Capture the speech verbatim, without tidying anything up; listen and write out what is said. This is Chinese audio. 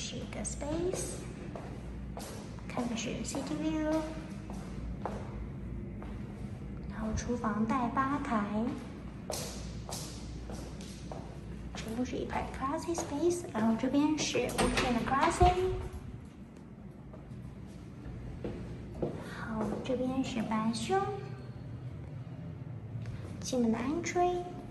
是一个 space， 看的是 city view， 然后厨房带吧台，全部是一排 classy space， 然后这边是 weekend classy， 好，这边是 bathroom， 进门的 entry。